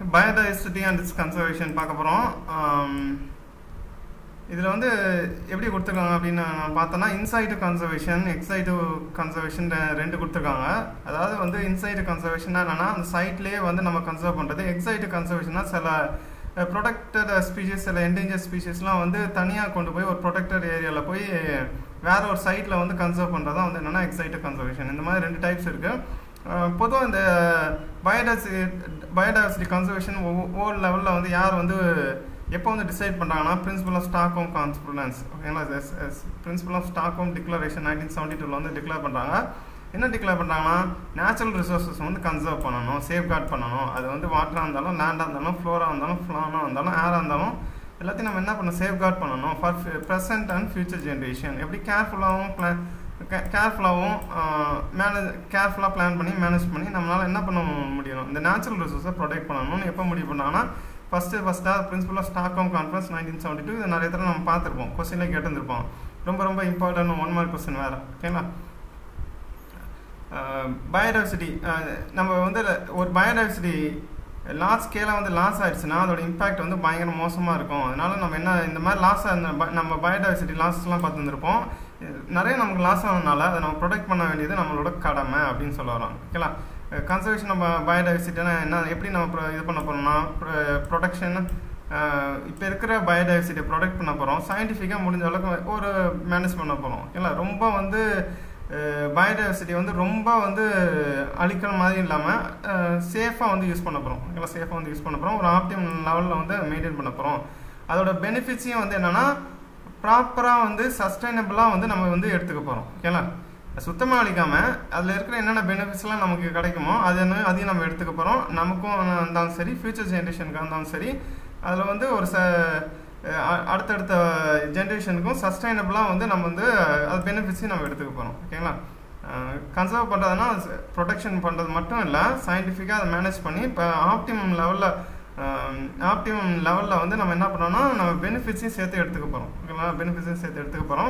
biodiversity and its conservation பார்க்க போறோம். இதுல வந்து எப்படி கொடுத்திருக்காங்க அப்படினா பார்த்தனா இன்சைட் கன்சர்வேஷன் எக்ஸைட் கன்சர்வேஷன் ரெண்டு கொடுத்திருக்காங்க. அதாவது வந்து இன்சைட் கன்சர்வேஷன்னா என்னன்னா அந்த சைட்லயே வந்து நம்ம கன்சர்வ் பண்றது. எக்ஸைட் கன்சர்வேஷன்னா சில ப்ரொடெக்டட் ஸ்பீஷீஸ் சில என்டேஞ்சர் ஸ்பீஷீஸ்லாம் வந்து தனியாக கொண்டு போய் ஒரு ப்ரொடெக்டட் ஏரியாவில் போய் வேற ஒரு சைட்டில் வந்து கன்சர்வ் பண்ணுறது தான் வந்து என்னென்னா எக்ஸைட் கன்சர்வேஷன். இந்த மாதிரி ரெண்டு டைப்ஸ் இருக்குது. பொதுவாக இந்த பயோடைவர்சிட்டி கன்சர்வேஷன் ஒவ்வொரு லெவலில் வந்து யார் வந்து எப்போ வந்து டிசைட் பண்ணுறாங்கன்னா பிரின்சிபல் ஆஃப் ஸ்டாக்ஹோம் கான்ஃபரன்ஸ், ஓகேங்களா, பிரின்சிபல் ஆஃப் ஸ்டாக்ஹோம் டிக்ளரேஷன் 1972 வந்து டிக்ளேர் பண்ணுறாங்க. என்ன டிக்ளேர் பண்ணுறாங்கன்னா நேச்சுரல் ரிசோர்ஸஸ் வந்து கன்சர்வ் பண்ணணும், சேஃப்கார்ட் பண்ணணும். அது வந்து வாட்டராக இருந்தாலும் லேண்டாக இருந்தாலும் ஃப்ளோராக இருந்தாலும் ஃப்ளானாக இருந்தாலும் ஏராக இருந்தாலும் எல்லாத்தையும் நம்ம என்ன பண்ணணும், சேஃப்கார்ட் பண்ணணும் for present and future generation. எப்படி கேர்ஃபுல்லாக பிளான் பண்ணி மேனேஜ் பண்ணி நம்மளால் என்ன பண்ண முடியணும், இந்த நேச்சுரல் ரிசோர்ஸை ப்ரொடெக்ட் பண்ணணும்னு எப்போ முடிவு பண்ணாங்கன்னா ஃபஸ்ட்டாக பிரின்சிபல் ஆஃப் ஸ்டாக்ஹோம் கான்ஃபரன்ஸ் 1972. இது நிறைய தடவை நம்ம பார்த்துருப்போம், கொஸ்டின்லேயே கேட்டுருப்போம். ரொம்ப இம்பார்ட்டன்ட் 1 மார்க் கொஸ்டின் வேறு, ஓகேங்களா. பயோடைவர்சிட்டி நம்ம வந்து ஒரு பயோடைவர்சிட்டி லார்ஜ் ஸ்கேலாக வந்து லாஸ் ஆகிடுச்சுன்னா அதோட இம்பேக்ட் வந்து பயங்கர மோசமாக இருக்கும். அதனால நம்ம என்ன இந்த மாதிரி லாஸ் நம்ம பயோடைவர்சிட்டி லாஸ்லாம் பார்த்துருப்போம். நிறைய நமக்கு லாஸ் ஆனதுனால அதை நம்ம ப்ரொடெக்ட் பண்ண வேண்டியது நம்மளோட கடமை அப்படின்னு சொல்ல வரோம், ஓகேங்களா. கன்சர்வேஷன் நம்ம பயோடைவர்சிட்டினா என்ன, எப்படி நம்ம இது பண்ண போகிறோம்னா ப்ரொடெக்ஷன் இப்போ இருக்கிற பயோடைவர்சிட்டியை ப்ரொடெக்ட் பண்ண போகிறோம். சயின்டிஃபிக்காக முடிஞ்ச அளவுக்கு ஒரு மேனேஜ் பண்ண போகிறோம், ஓகேங்களா. ரொம்ப வந்து பயோடைவர்சிட்டி வந்து ரொம்ப வந்து அழிக்கிற மாதிரி இல்லாமல் சேஃபாக வந்து யூஸ் பண்ண போகிறோம், ஓகேங்களா. சேஃபாக வந்து யூஸ் பண்ண போகிறோம், ஒரு ஆப்டிமம் லெவலில் வந்து மெயின்டைன் பண்ண போகிறோம். அதோட பெனிஃபிட்ஸையும் வந்து என்னென்னா ப்ராப்பராக வந்து சஸ்டைனபிளாக வந்து நம்ம வந்து எடுத்துக்க போகிறோம், ஓகேங்களா. சுத்தமாக அழிக்காமல் அதில் இருக்கிற என்னென்ன பெனிஃபிட்ஸ்லாம் நமக்கு கிடைக்குமோ அதையும் நம்ம எடுத்துக்க போகிறோம். நமக்கும் இருந்தாலும் சரி, ஃபியூச்சர் ஜென்ரேஷனுக்கு இருந்தாலும் சரி, அதில் வந்து ஒரு அடுத்தடுத்த ஜென்ரேஷனுக்கும் சஸ்டைனபிளாக வந்து நம்ம வந்து அது பெனிஃபிட்ஸையும் நம்ம எடுத்துக்க போகிறோம், ஓகேங்களா. கன்சர்வ் பண்ணுறதுனா ப்ரொடெக்ஷன் பண்ணுறது மட்டும் இல்லை, சயின்டிஃபிக்காக அதை மேனேஜ் பண்ணி இப்போ ஆப்டிமம் லெவலில் வந்து நம்ம என்ன பண்ணோம்னா நம்ம பெனிஃபிட்ஸையும் சேர்த்து எடுத்துக்க போகிறோம், ஓகேங்களா. பெனிஃபிட்ஸையும் சேர்த்து எடுத்துக்க போகிறோம்.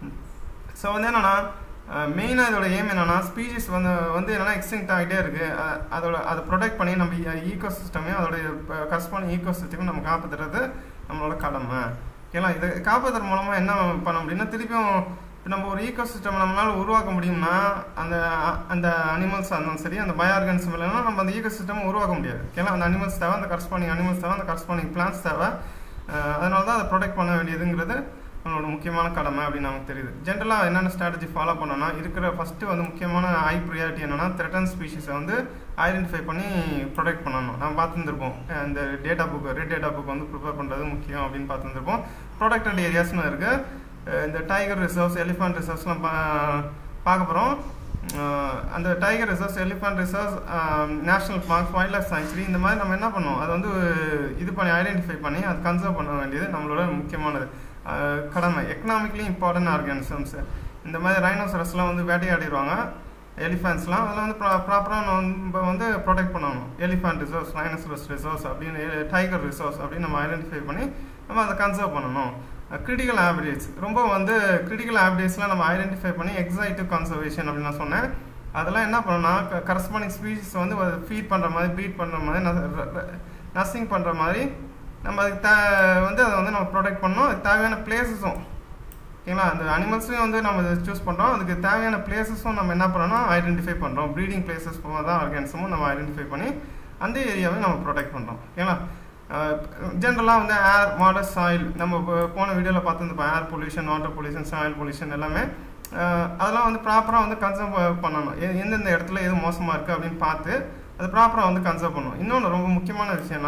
ஸோ வந்து என்னென்னா மெயினாக இதோட எய்ம் என்னென்னா ஸ்பீஷீஸ் வந்து என்னென்னா எக்ஸ்டிங்க்ட் ஆகிட்டே இருக்குது. அதை ப்ரொடெக்ட் பண்ணி நம்ம ஈகோ சிஸ்டமையும் அதோடைய கரஸ்பாண்டிங் ஈகோ சிஸ்டமையும் நம்ம காப்பாற்றுறது நம்மளோட கடமை, ஓகேங்களா. இதை காப்பாற்றுறது மூலமாக என்ன பண்ண முடியும்னா திருப்பியும் நம்ம ஒரு ஈகோ சிஸ்டம் நம்மளால் உருவாக்க முடியும்னா அந்த அனிமல்ஸாக இருந்தாலும் சரி, அந்த பயோ ஆர்கானிசம் இல்லைன்னா நம்ம அந்த ஈகோ சிஸ்டம் உருவாக்க முடியாது, ஓகேங்களா. அந்த அனிமல்ஸ் தேவை, அந்த கரஸ்பாண்டிங் அனிமல்ஸ் தேவை, அந்த கரஸ்பாண்டிங் பிளான்ஸ் தேவை. அதனால தான் அதை ப்ரொடெக்ட் பண்ண வேண்டியதுங்கிறது நம்மளோட முக்கியமான கடமை அப்படின்னு நமக்கு தெரியுது. ஜென்ரலாக என்னென்ன ஸ்ட்ராட்டஜி ஃபாலோ பண்ணோன்னா இருக்கிற ஃபஸ்ட்டு வந்து முக்கியமான ஹை ப்ரியாரிட்டி என்னென்னா த்ரெட்டன் ஸ்பீஷீஸை வந்து ஐடென்டிஃபை பண்ணி ப்ரொடெக்ட் பண்ணணும். நம்ம பார்த்துருந்துருப்போம், இந்த ரெட் டேட்டா புக் வந்து ப்ரிப்பேர் பண்ணுறது முக்கியம் அப்படின்னு பார்த்துருந்துருப்போம். ப்ரொடெக்டட் ஏரியாஸ்னு இருக்குது. இந்த டைகர் ரிசர்வ்ஸ், எலிஃபண்ட் ரிசர்வ்ஸ்லாம் பார்க்க போகிறோம். அந்த tiger reserves, elephant reserves, national parks, wildlife sanctuary, இந்த மாதிரி நம்ம என்ன பண்ணோம், அதை வந்து இது பண்ணி ஐடென்டிஃபை பண்ணி அது கன்சர்வ் பண்ண வேண்டியது நம்மளோட முக்கியமானது கடமை. எக்கனாமிக்கலி இம்பார்ட்டன்ட் ஆர்கானிசம்ஸ் இந்த மாதிரி ரைனோசரஸ்லாம் வந்து வேட்டையாடிடுவாங்க, எலிஃபண்ட்ஸ்லாம் அதெல்லாம் வந்து ப்ராப்பராக நம்ம வந்து ப்ரொடெக்ட் பண்ணணும். எலிஃபண்ட் ரிசர்வ்ஸ், ரைனோசரஸ் ரிசர்வ்ஸ் அப்படின்னு, டைகர் ரிசர்வ்ஸ் அப்படின்னு நம்ம ஐடென்டிஃபை பண்ணி நம்ம அதை கன்சர்வ் பண்ணணும். கிரிட்டிக்கல் ஹேபிடேட்ஸ், ரொம்ப வந்து கிரிட்டிக்கல் ஹேபிடேட்ஸ்லாம் நம்ம ஐடென்டிஃபை பண்ணி எக்ஸைட்டிவ் கன்சர்வேஷன் அப்படின்னு நான் சொன்னேன். அதெல்லாம் என்ன பண்ணணும்னா கரஸ்பாண்டிங் ஸ்பீஷீஸ் வந்து ஃபீட் பண்ணுற மாதிரி, ப்ரீட் பண்ணுற மாதிரி, நர்சிங் பண்ணுற மாதிரி நம்ம அதுக்கு வந்து அதை வந்து நம்ம ப்ரொடெக்ட் பண்ணணும். அதுக்கு தேவையான பிளேஸஸும், ஓகேங்களா. அந்த அனிமல்ஸையும் வந்து நம்ம சூஸ் பண்ணுறோம், அதுக்கு தேவையான பிளேஸஸும் நம்ம என்ன பண்ணணும், ஐடென்டிஃபை பண்ணுறோம். ப்ரீடிங் பிளேஸஸ் தான் ஆர்கானிசமும் நம்ம ஐடென்டிஃபை பண்ணி அந்த ஏரியாவையும் நம்ம ப்ரொடெக்ட் பண்ணுறோம், ஓகேங்களா. ஜென்ரலாக வந்து ஏர், வாட்டர், சாயில், நம்ம போன வீடியோவில் பார்த்துருப்போம். Air pollution, water pollution, soil pollution எல்லாமே அதெல்லாம் வந்து ப்ராப்பராக வந்து கன்சர்வ் பண்ணணும். எந்தெந்த இடத்துல எது மோசமாக இருக்குது அப்படின்னு பார்த்து அது ப்ராப்பராக வந்து கன்சர்வ் பண்ணணும். இன்னொன்று ரொம்ப முக்கியமான விஷயம்னா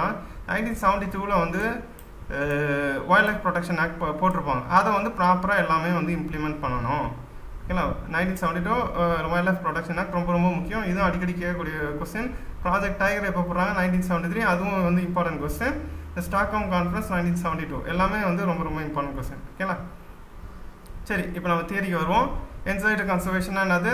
1972 வந்து வைல்ட் லைஃப் ப்ரொடெக்ஷன் ஆக்ட் போட்டிருப்பாங்க. அதை வந்து ப்ராப்பராக எல்லாமே வந்து இம்ப்ளிமெண்ட் பண்ணணும், ஓகேங்களா. 1972 வைல்ட் லைஃப் ப்ரொடெக்ஷன் ஆக்ட் ரொம்ப முக்கியம். இதுவும் அடிக்கடி கேட்கக்கூடிய கொஸ்டின். ப்ராஜெக்ட் டைகர் எப்போ போடுறாங்க 1973, அதுவும் வந்து இம்பார்ட்டன்ட் கொஸ்டின். இந்த ஸ்டாக்ஹோம் கான்ஃபரன்ஸ் 1972 எல்லாமே வந்து ரொம்ப இம்பார்ட்டன்ட் கொஸ்டின், ஓகேங்களா. சரி, இப்போ நம்ம தியரிக்கு வருவோம். என்சைட் கன்சர்வேஷன் என்னது,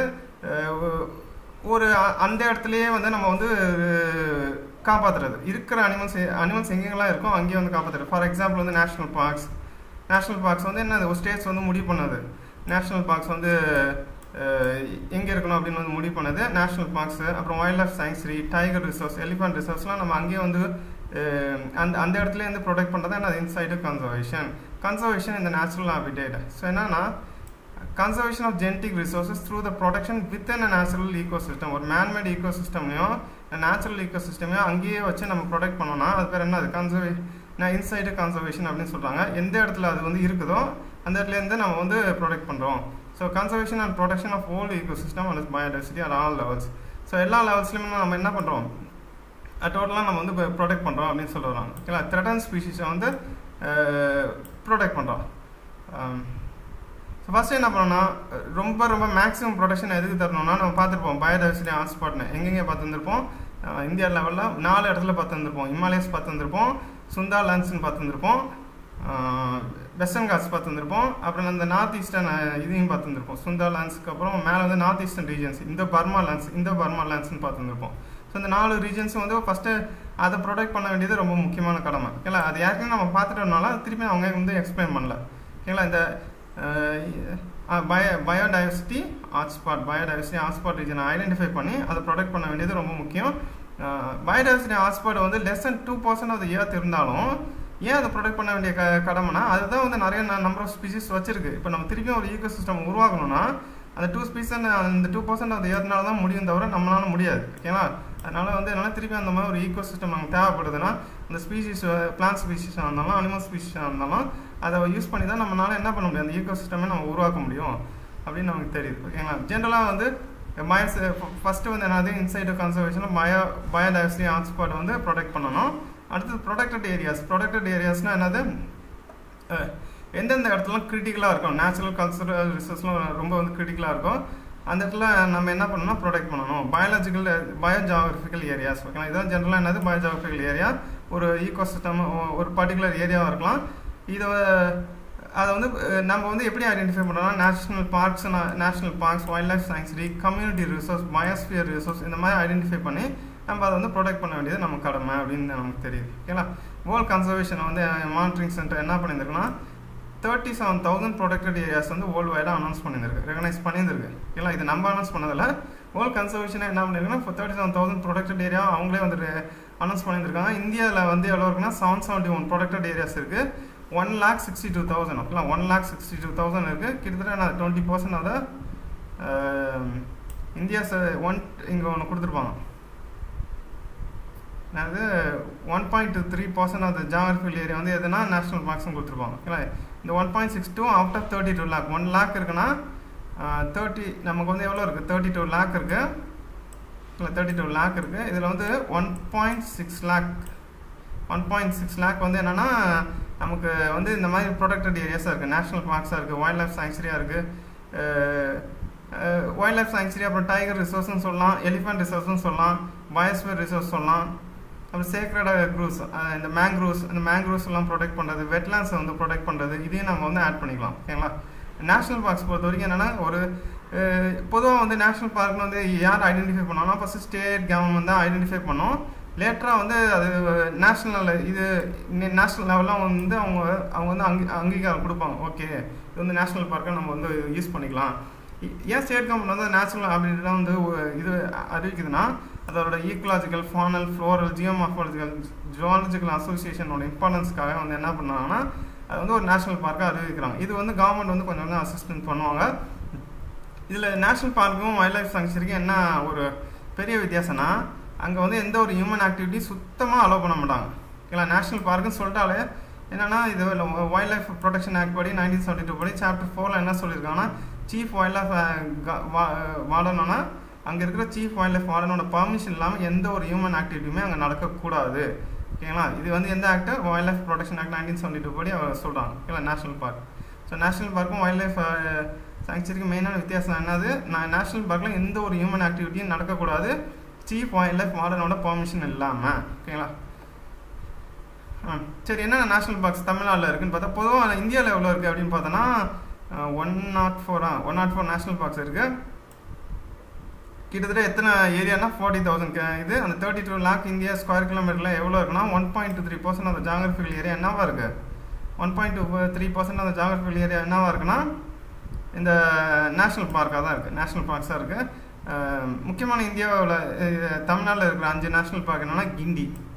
ஒரு அந்த இடத்துலையே வந்து நம்ம வந்து காப்பாற்றுறது, இருக்கிற அனிமல்ஸ் எங்கெங்கெல்லாம் இருக்கோ அங்கேயே வந்து காப்பாற்றுறது. ஃபார் எக்ஸாம்பிள் வந்து நேஷ்னல் பார்க்ஸ் வந்து என்ன, ஒரு ஸ்டேட்ஸ் வந்து முடிவு பண்ணது. நேஷ்னல் பார்க்ஸ் வந்து எங்கே இருக்கணும் அப்படின்னு வந்து முடிவு பண்ணது நேஷனல் பார்க்ஸு, அப்புறம் wildlife sanctuary, tiger reserves, elephant ரிசர்வ்ஸ்லாம் நம்ம அங்கேயே வந்து அந்த இடத்துல இருந்து ப்ரொடெக்ட் பண்ணுறது என்ன இன்சைடு கன்சர்வேஷன் இந்த நேச்சுரல் ஹாபிடேட். ஸோ என்னன்னா conservation of genetic resources through the protection within a natural ecosystem. ஒரு மேன்மேட் ஈகோசிஸ்டம்லையும் நேச்சுரல் ஈகோசிஸ்டமையும் அங்கேயே வச்சு நம்ம ப்ரொடெக்ட் பண்ணோம்னா அது பேர் என்ன, அது இன்சைடு கன்சர்வேஷன் அப்படின்னு சொல்கிறாங்க. எந்த இடத்துல அது வந்து இருக்குதோ அந்த இடத்துலேருந்து நம்ம வந்து ப்ரொடெக்ட் பண்ணுறோம். So conservation and protection of whole ecosystem and biodiversity are all levels. So எல்லா லெவல்ஸ்லையுமே நம்ம என்ன பண்ணுறோம், டோட்டலாக நம்ம வந்து ப்ரொடெக்ட் பண்ணுறோம் அப்படின்னு சொல்லுறாங்க. ஓகேங்களா, த்ரெட்டன் ஸ்பீஷிஸை வந்து ப்ரொடெக்ட் பண்ணுறோம். ஸோ ஃபஸ்ட்டு என்ன பண்ணோம்னா ரொம்ப ரொம்ப மேக்ஸிமம் ப்ரொடெக்ஷன் எதுக்கு தரணும்னா நம்ம பார்த்துருப்போம் பயோடைவர்சிட்டி ஹாட்ஸ்பாட்னு எங்கெங்கே பார்த்துருந்துருப்போம். இந்தியா லெவலில் 4 இடத்துல பார்த்துருந்துருப்போம். ஹிமாலயஸ் பார்த்துருந்துருப்போம், சுந்தா லேண்ட்ஸ்ன்னு பார்த்துருந்துருப்போம், வெஸ்டர்ன் காட்ஸ் பார்த்துருந்துருப்போம், அப்புறம் அந்த நார்த் ஈஸ்டர்ன் இதையும் பார்த்துருந்துருப்போம். சுந்தா லேண்ட்ஸ்க்கு அப்புறம் மேலே வந்து நார்த் ஈஸ்டர்ன் ரீஜன்ஸ், இந்த பர்மா லேண்ட்ஸ்ன்னு பார்த்துருந்துருப்போம். ஸோ இந்த 4 ரீஜன்ஸும் வந்து ஃபஸ்ட்டு அதை ப்ரொடெக்ட் பண்ண வேண்டியது ரொம்ப முக்கியமான கடமை. ஓகேங்களா, அது ஏற்கனவே நம்ம பார்த்துட்டோம்னால திருப்பி அவங்க வந்து எக்ஸ்பிளைன் பண்ணல. ஓகேங்களா, இந்த பயோடைவர்சிட்டி ஹாட்ஸ்பாட் ரீஜனை ஐடென்டிஃபை பண்ணி அதை ப்ரொடெக்ட் பண்ண வேண்டியது ரொம்ப முக்கியம். பயோடைவர்சிட்டி ஹாட்ஸ்பாட் வந்து less than 2% of the earth இருந்தாலும் ஏன் அதை ப்ரொடெக்ட் பண்ண வேண்டிய கடமைனா அதுதான் வந்து நிறைய நம்பர் ஆஃப் ஸ்பீசிஸ் வச்சிருக்கு. இப்போ நம்ம திருப்பியும் ஒரு ஈகோசிஸ்டம் உருவாக்கணும்னா அந்த 2% ஆஃப் த எர்த்னால தான் முடியும், தவிர நம்மளால முடியாது. ஓகேங்களா, அதனால வந்து என்னால் திருப்பி அந்த மாதிரி ஒரு ஈகோசிஸ்டம் நமக்கு தேவைப்படுதுன்னா அந்த ஸ்பீசிஸ் பிளான்ட் ஸ்பீசிஸாக இருந்தாலும் அனிமல் ஸ்பீசிஸாக இருந்தாலும் அதை யூஸ் பண்ணி தான் நம்மளால என்ன பண்ண முடியும், அந்த ஈகோசிஸ்டமே நம்ம உருவாக்க முடியும் அப்படின்னு நமக்கு தெரியுது. ஓகேங்களா, ஜென்ரலாக வந்து ஃபஸ்ட்டு வந்து என்னது இன்சைடு கன்சர்வேஷனில் பயோடைவர்சிட்டி ஹாட்ஸ்பாட் வந்து ப்ரொடெக்ட் பண்ணணும். அடுத்தது ப்ரொடெக்டட் ஏரியாஸ்னால் என்னது, எந்தெந்த இடத்துலாம் கிரிட்டிக்கலாக இருக்கும், நேச்சுரல் கல்ச்சரல் ரிசோர்ஸ்லாம் ரொம்ப வந்து கிரிட்டிக்கலாக இருக்கும், அந்த இடத்துல நம்ம என்ன பண்ணணும்னா ப்ரொடெக்ட் பண்ணணும். Biogeographical areas. ஓகேங்களா, இதுதான் ஜென்ரலாக என்னது பயோஜியாகிரபிக்கல் ஏரியா. ஒரு ஈகோசிஸ்டம் ஒரு பர்டிகுலர் ஏரியாவாக இருக்கலாம். அதை வந்து நம்ம வந்து எப்படி ஐடென்டிஃபை பண்ணுறோம்னா national parks, wildlife sanctuary, community resource, biosphere resource இந்த மாதிரி ஐடென்டிஃபை பண்ணி நம்ம அதை வந்து ப்ரொடெக்ட் பண்ண வேண்டியது நம்ம கடமை அப்படின்னு நமக்கு தெரியுது. ஓகேங்களா, வேர்ல்ட் கன்சர்வேஷன் வந்து மானிட்டரிங் சென்டர் என்ன பண்ணியிருக்குன்னா 37,000 ப்ரொடெக்டட் ஏரியாஸ் வந்து வேர்ல்டு வைடாக அனௌன்ஸ் பண்ணியிருக்கு, ரெகனைஸ் பண்ணியிருக்கு. ஓகேங்களா, இது நம்ம அனௌன்ஸ் பண்ணதில்ல, வேர்ல்ட் கன்சர்வேஷனை என்ன பண்ணியிருக்குன்னா 37,000 ப்ரொடெக்டட் ஏரியா அவங்களே வந்து அனௌன்ஸ் பண்ணியிருக்காங்க. இந்தியாவில் வந்து எவ்வளோ இருக்குன்னா 771 ப்ரொடெக்டட் ஏரியாஸ் இருக்குது. 1,62,000. ஓகேங்களா, 1,62,000 இருக்குது. கிட்டத்தட்ட நான் 20% அதை இந்தியாஸ் இங்கே ஒன்று கொடுத்துருப்பாங்க. அதாவது 1.23% ஆஃப் த ஜியாகிரபிக்கல் ஏரியா வந்து எதுனா நேஷனல் பார்க்ஸ்னு கொடுத்துருப்பாங்க. ஓகேங்களா, இந்த 1.62 அவுட் ஆஃப் 32 lakh 1 lakh இருக்குன்னா 30 நமக்கு வந்து எவ்வளோ இருக்குது 32 lakh இருக்குது. இல்லை 32 lakh இருக்குது. இதில் வந்து 1.6 lakh வந்து என்னென்னா நமக்கு வந்து இந்த மாதிரி ப்ரொடெக்டட் ஏரியாஸாக இருக்குது, நேஷனல் பார்க்ஸாக இருக்குது, வைல்ட் லைஃப் சாங்சுரியாக இருக்குது. வைல்ட் லைஃப் சாங்சுரி, அப்புறம் டைகர் ரிசோர்ஸ்னு சொல்லலாம், எலிஃபண்ட் ரிசோர்ஸ்னு சொல்லலாம், பயோஸ்பியர் ரிசோர்ஸ் சொல்லலாம், அப்புறம் சேக்ரட் க்ரூஸ், இந்த மேங்க்ரூவ்ஸ் எல்லாம் ப்ரொடெக்ட் பண்ணுறது, வெட்லாண்ட்ஸை வந்து ப்ரொடெக்ட் பண்ணுறது, இதையும் நம்ம வந்து ஆட் பண்ணிக்கலாம். ஓகேங்களா, நேஷனல் பார்க்ஸ் பொறுத்த வரைக்கும் என்னென்னா ஒரு பொதுவாக வந்து நேஷனல் பார்க்னு வந்து யார் ஐடென்டிஃபை பண்ணோம்னா ஃபஸ்ட்டு ஸ்டேட் கவர்மெண்ட் தான் ஐடென்டிஃபை பண்ணோம். லேட்டராக வந்து அது நேஷ்னல் லெவலில் வந்து அவங்க வந்து அங்கீகாரம் கொடுப்பாங்க. ஓகே, இது வந்து நேஷனல் பார்க்கை நம்ம வந்து யூஸ் பண்ணிக்கலாம். ஏன் ஸ்டேட் கவர்மெண்ட் வந்து நேச்சுரல் அப்படின்லாம் வந்து இது அறிவிக்குதுன்னா அதோட ஈக்கலாஜிக்கல், ஃபானல், ஃப்ளோரல், ஜுவாலஜிக்கல் அசோசியேஷனோட இம்பார்ட்டன்ஸ்க்காக வந்து என்ன பண்ணாங்கன்னா அது வந்து ஒரு நேஷனல் பார்க்காக அறிவிக்கிறாங்க. இது வந்து கவர்மெண்ட் வந்து கொஞ்சம் வந்து அசிஸ்டன்ஸ் பண்ணுவாங்க. இதில் நேஷனல் பார்க்கும் வைல்ட் லைஃப் சாங்சுரிக்கும் என்ன ஒரு பெரிய வித்தியாசம்னா அங்கே வந்து எந்த ஒரு ஹியூமன் ஆக்டிவிட்டி சுத்தமாக அலோவ் பண்ண மாட்டாங்க. ஓகேங்களா, நேஷனல் பார்க்குன்னு சொல்லிட்டாலே என்னென்னா இது வைல்ட் லைஃப் ப்ரொடெக்ஷன் ஆக்ட் படி 1972 படி சாப்டர் 4 என்ன சொல்லியிருக்காங்கன்னா சீஃப் வைல்ட் லைஃப் வார்டனோன்னா அங்கே இருக்கிற சீஃப் வைல்ட் லைஃப் வார்டனோட பர்மிஷன் இல்லாமல் எந்த ஒரு ஹியூமன் ஆக்டிவிட்டியுமே அங்கே நடக்கக்கூடாது. ஓகேங்களா, இது வந்து எந்த act, wildlife protection act 1972 படி அவர் சொல்கிறாங்க. ஓகேங்களா, நேஷனல் பார்க். ஸோ நேஷனல் பார்க்கும் வைல்ட் லைஃப் சாங்சுரிக்கு மெயினான வித்தியாசம் என்னது, நேஷனல் பார்க்கில் எந்த ஒரு ஹியூமன் ஆக்டிவிட்டியும் நடக்கக்கூடாது சீஃப் வைல்ட் லைஃப் வார்டனோட பர்மிஷன் இல்லாமல். ஓகேங்களா, சரி, என்னென்ன நேஷனல் பார்க்ஸ் தமிழ்நாட்டில் இருக்குதுன்னு பார்த்தா பொதுவாக இந்தியாவில் எவ்வளோ இருக்குது அப்படின்னு பார்த்தோன்னா 104 நேஷனல் பார்க்ஸ் இருக்குது. கிட்டத்தட்ட எத்தனை ஏரியானா 40,000 இது. அந்த 32 lakh இந்தியா ஸ்கொயர் கிலோமீட்டரில் எவ்வளோ இருக்குன்னா 1.23% ஆஃப் ஜியாகிரபிக்கல் ஏரியா என்னவா இருக்குது, 1.23% ஆஃப் ஜியாகிரபிக்கல் ஏரியா என்னவா இருக்குன்னா இந்த நேஷ்னல் பார்க்காக தான் இருக்குது, நேஷ்னல் பார்க்ஸாக இருக்குது. முக்கியமான இந்தியாவில் தமிழ்நாட்டில் இருக்கிற 5 நேஷ்னல் பார்க் என்னென்னா கிண்டி,